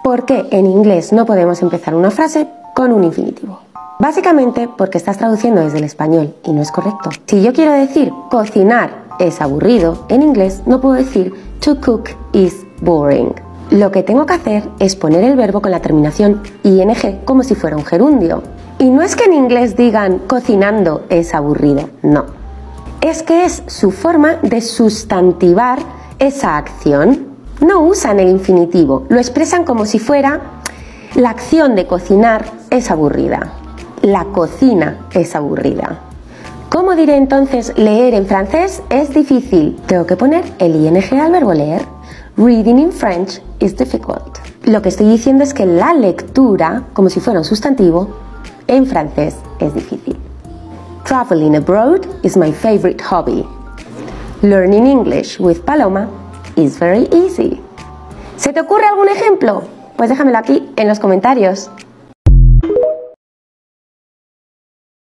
¿Por qué en inglés no podemos empezar una frase con un infinitivo? Básicamente porque estás traduciendo desde el español y no es correcto. Si yo quiero decir cocinar es aburrido, en inglés no puedo decir to cook is boring. Lo que tengo que hacer es poner el verbo con la terminación ing como si fuera un gerundio. Y no es que en inglés digan cocinando es aburrido, no. Es que es su forma de sustantivar esa acción. No usan el infinitivo, lo expresan como si fuera la acción de cocinar es aburrida. La cocina es aburrida. ¿Cómo diré entonces leer en francés? Es difícil. Tengo que poner el ing al verbo leer. Reading in French is difficult. Lo que estoy diciendo es que la lectura, como si fuera un sustantivo, en francés es difícil. Traveling abroad is my favorite hobby. Learning English with Paloma is very easy. ¿Se te ocurre algún ejemplo? Pues déjamelo aquí en los comentarios.